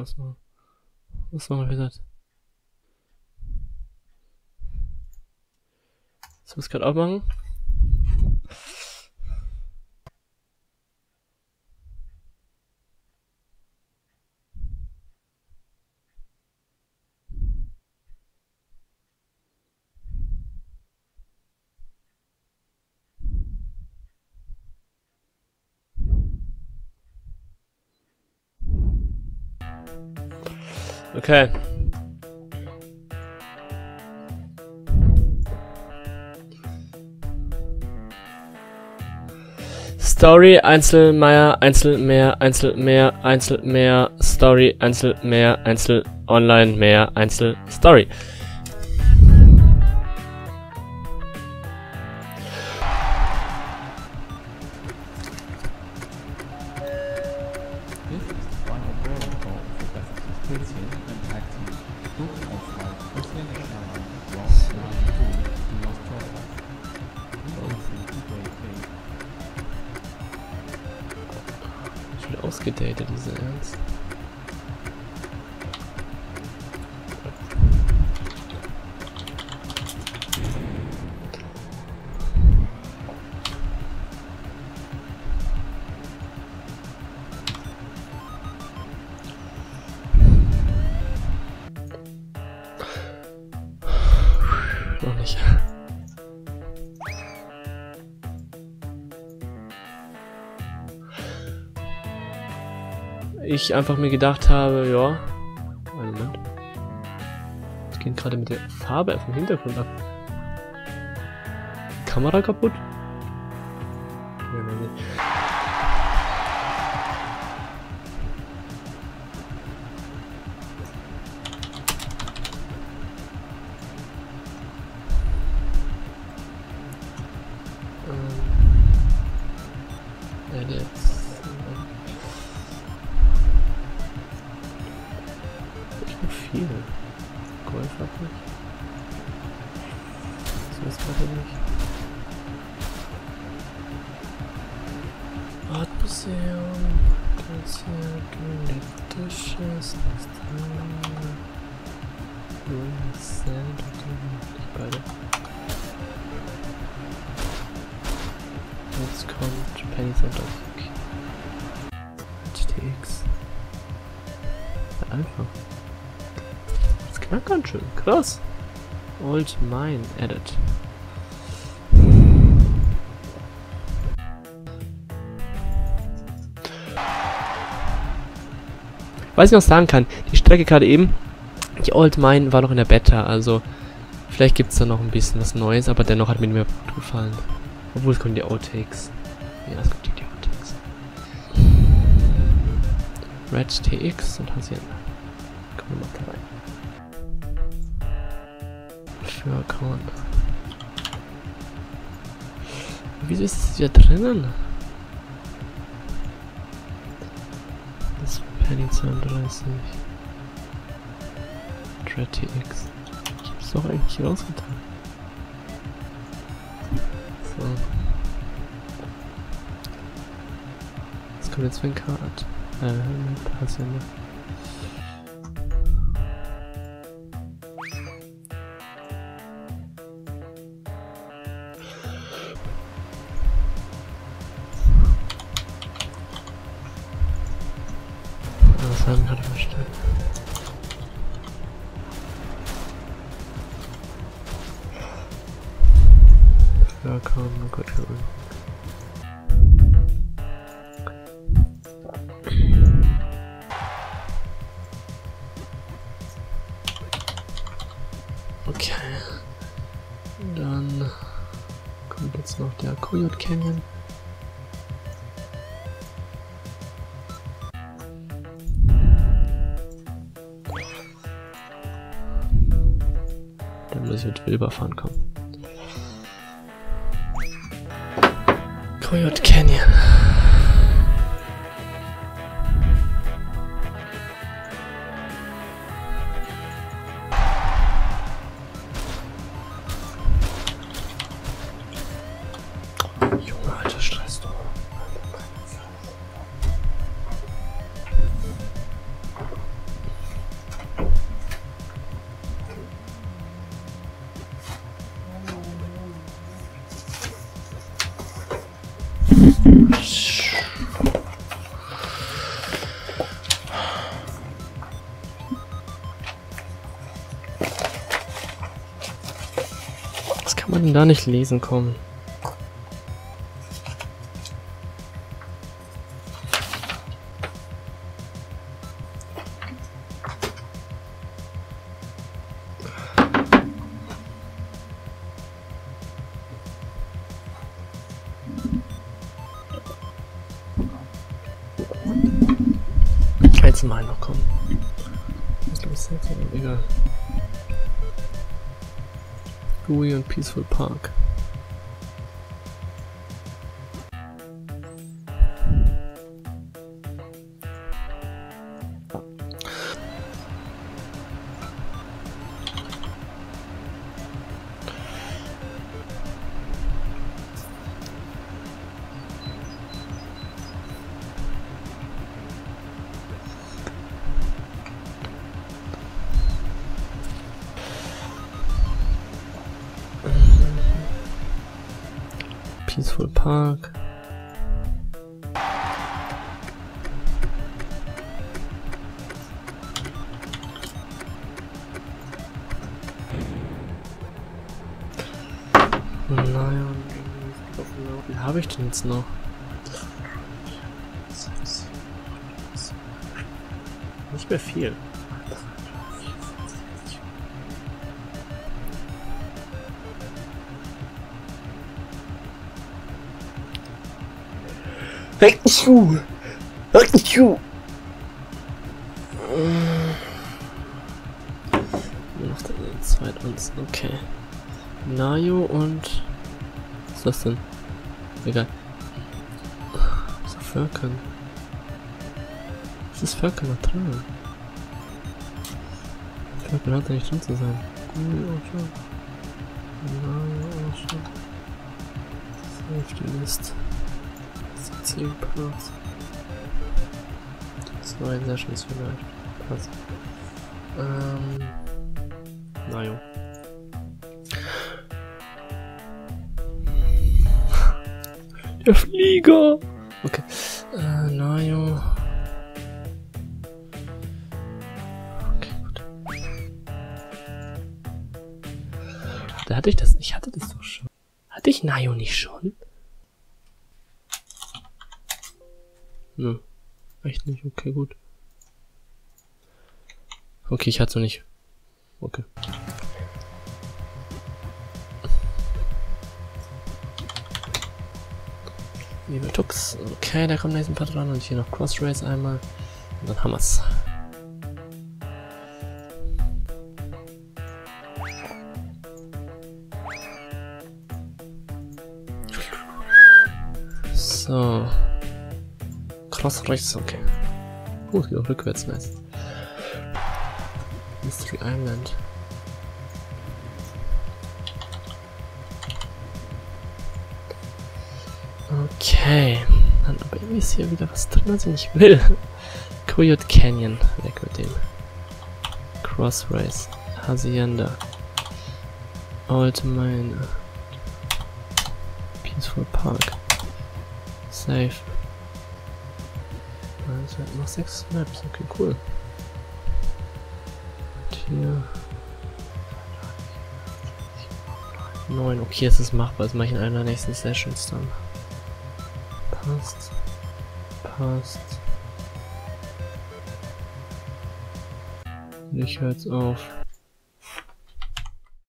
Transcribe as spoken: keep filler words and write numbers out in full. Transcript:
was machen. Was machen wir gesagt? Sollen wir es gerade aufmachen? Okay. Story, Einzel, mehr, Einzel, mehr, Einzel, mehr, Einzel, mehr, Story, Einzel, mehr, Einzel, online, mehr, Einzel, Story. Ausgedatet, diese Ernst. Noch nicht. Ich einfach mir gedacht habe, ja, einen Moment. Es geht gerade mit der Farbe auf dem Hintergrund ab. Kamera kaputt? Ja, nein, nicht. Ähm. Ja, jetzt. Viel. Golf hat nicht. Das ist gerade nicht. Art Museum. Konzert. Elektrisches. Sand. Nicht beide. Jetzt kommt Penny Center. Okay. H T X. Einfach. Ja, ganz schön. Krass. Old Mine Edit. Was ich noch sagen kann, die Strecke gerade eben, die Old Mine war noch in der Beta, also vielleicht gibt es da noch ein bisschen was Neues, aber dennoch hat mir mir gut gefallen. Obwohl es kommen die Outtakes. Ja, es kommt die Outtakes. Red T X und Hacienda. Kommen wir mal da rein. Für Account. Wieso ist es wieder drinnen? Das Penny zweiunddreißig. Dread T X. Ich hab's doch eigentlich rausgetan. So. Was kommt jetzt für ein Card? Äh, Hacienda. Sagen hat er verstanden. Ja, komm, gut, gut. Okay. Dann kommt jetzt noch der Coyote Canyon. Dann muss ich mit Wilbur fahren kommen. Coyote Canyon. Junge, alter Stress, du. Was kann man denn da nicht lesen kommen? Eins mal noch kommen. Ich glaube, es ist egal. Gooey und Peaceful Park. Peaceful Park. Naja, wie viel habe ich denn jetzt noch? Nicht mehr viel. Hey, Schuh! Hey, Schuh! Noch den zweiten, okay. Nayo und... Was ist das denn? Egal. Was ist Völkern? Was ist Völkern noch drin? Völkern hat ja nicht drin zu sein. Nayo auch schon. Safety List. zehn Parts. Zwei Sessions vielleicht. Passt. Ähm. Naja. Der Flieger! Okay. Äh, naja. Okay, gut. Da hatte ich das. Ich hatte das doch schon. Hatte ich Nayo nicht schon? Nö. Echt nicht? Okay, gut. Okay, ich hatte es noch nicht. Okay. Liebe Tux. Okay, da kommt nächsten Part dran und hier noch Crossrace einmal. Und dann haben wir's. So. Crossrace, okay. Oh, es geht auch rückwärts, nice. Mystery Island. Okay. Dann aber irgendwie ist hier wieder was drin, was ich nicht will. Coyote Canyon. Weg mit dem. Crossrace. Hacienda. Old Mine. Peaceful Park. Safe. Also noch sechs Maps, okay, cool. Und hier. neun, okay, es ist machbar, das mache ich in einer der nächsten Sessions dann. Passt. Passt. Ich höre jetzt auf.